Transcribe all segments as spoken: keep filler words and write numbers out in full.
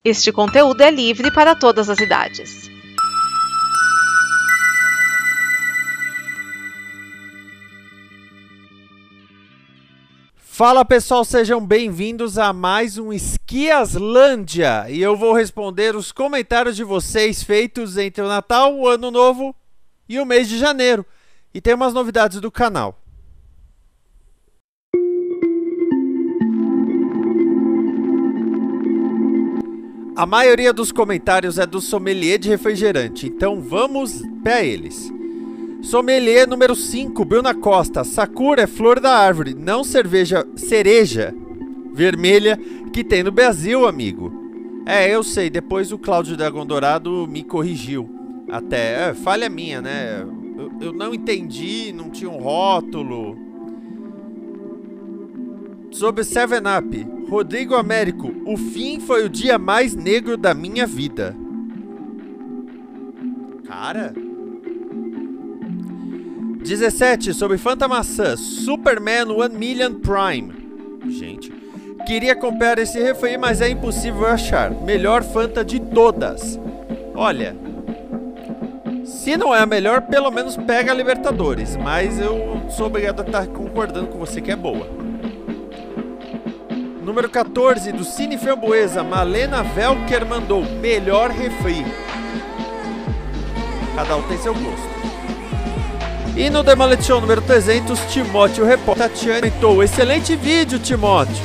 Este conteúdo é livre para todas as idades. Fala pessoal, sejam bem-vindos a mais um Esquiaslândia e eu vou responder os comentários de vocês feitos entre o Natal, o Ano Novo e o mês de janeiro. E tem umas novidades do canal. A maioria dos comentários é do sommelier de refrigerante, então vamos para eles. Sommelier número cinco, Bruna Costa. Sakura é flor da árvore, não cerveja cereja vermelha que tem no Brasil, amigo. É, eu sei, depois o Cláudio Dragão Dourado me corrigiu. Até, é, falha minha, né? Eu, eu não entendi, não tinha um rótulo. Sobre seven up, Rodrigo Américo. O fim foi o dia mais negro da minha vida. Cara... dezessete, sobre Fanta Maçã, Superman One Million Prime. Gente, queria comprar esse refri, mas é impossível achar. Melhor Fanta de todas. Olha, se não é a melhor, pelo menos pega a Libertadores. Mas eu sou obrigado a estar concordando com você que é boa. Número quatorze, do Cine Framboesa, Malena Velker mandou melhor refri. Cada um tem seu gosto. E no Demolition Show número trezentos, Timóteo Repórter Tatiana comentou: excelente vídeo, Timóteo.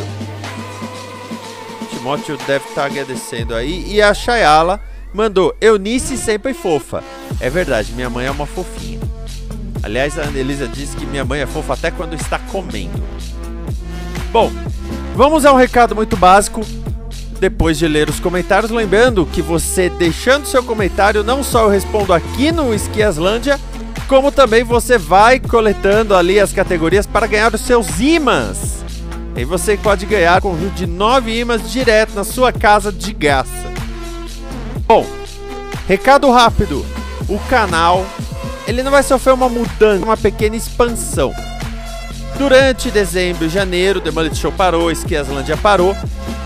Timóteo deve estar agradecendo aí. E a Chayala mandou: Eunice sempre fofa. É verdade, minha mãe é uma fofinha. Aliás, a Anelisa disse que minha mãe é fofa até quando está comendo. Bom, vamos a um recado muito básico. Depois de ler os comentários, lembrando que você deixando seu comentário, não só eu respondo aqui no Esquiaslândia, como também você vai coletando ali as categorias para ganhar os seus imãs. E você pode ganhar um conjunto de nove imãs direto na sua casa de graça. Bom, recado rápido. O canal, ele não vai sofrer uma mudança, uma pequena expansão. Durante dezembro e janeiro, Demolition Show parou, Esquiaslândia parou.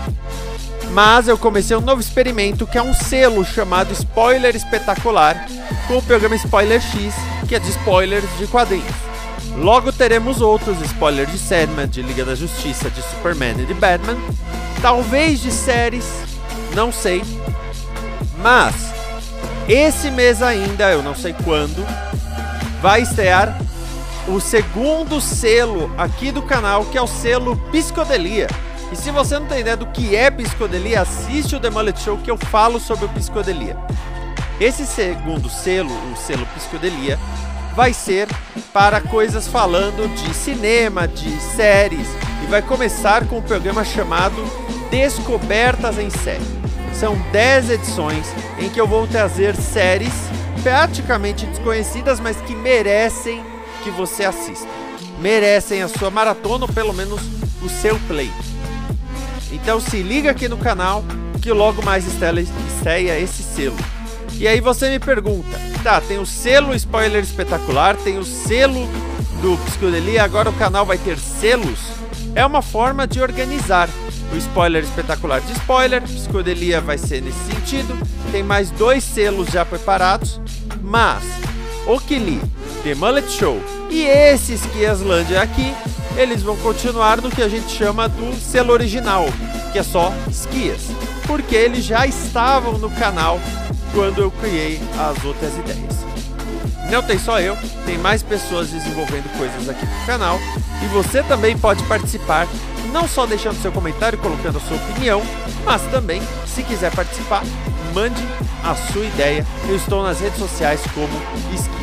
Mas eu comecei um novo experimento, que é um selo chamado Spoiler Espetacular, com o programa Spoiler X, que é de spoilers de quadrinhos. Logo teremos outros spoilers de Sandman, de Liga da Justiça, de Superman e de Batman. Talvez de séries, não sei. Mas, esse mês ainda, eu não sei quando, vai estrear o segundo selo aqui do canal, que é o selo Psicodelia. E se você não tem ideia do que é psicodelia, assiste o Demolition Show que eu falo sobre o psicodelia. Esse segundo selo, o selo Psicodelia, vai ser para coisas falando de cinema, de séries, e vai começar com um programa chamado Descobertas em Série. São dez edições em que eu vou trazer séries praticamente desconhecidas, mas que merecem que você assista. Merecem a sua maratona ou pelo menos o seu play. Então se liga aqui no canal que logo mais estreia esse selo. E aí você me pergunta, tá, tem o selo Spoiler Espetacular, tem o selo do Psicodelia, agora o canal vai ter selos? É uma forma de organizar. O Spoiler Espetacular de spoiler, Psicodelia vai ser nesse sentido, tem mais dois selos já preparados, mas o Kili, Demolition Show e esse Esquiaslândia aqui, eles vão continuar no que a gente chama do selo original, que é só Esquias, porque eles já estavam no canal quando eu criei as outras ideias. Não tem só eu, tem mais pessoas desenvolvendo coisas aqui no canal, e você também pode participar, não só deixando seu comentário, colocando a sua opinião, mas também, se quiser participar, mande a sua ideia. Eu estou nas redes sociais como Esquias.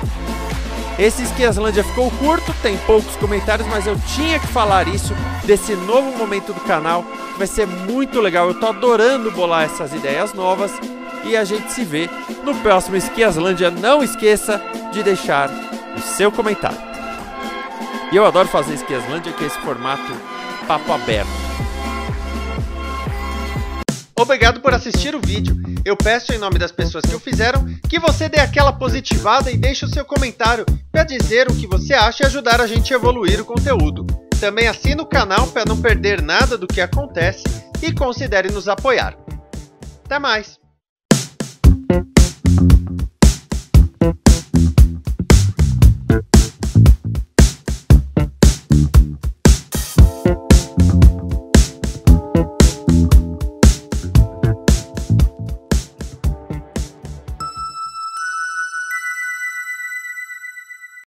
Esse Esquiaslândia ficou curto, tem poucos comentários, mas eu tinha que falar isso, desse novo momento do canal, que vai ser muito legal. Eu tô adorando bolar essas ideias novas, e a gente se vê no próximo Esquiaslândia. Não esqueça de deixar o seu comentário. E eu adoro fazer Esquiaslândia, que é esse formato papo aberto. Obrigado por assistir o vídeo. Eu peço em nome das pessoas que o fizeram que você dê aquela positivada e deixe o seu comentário para dizer o que você acha e ajudar a gente a evoluir o conteúdo. Também assine o canal para não perder nada do que acontece e considere nos apoiar. Até mais!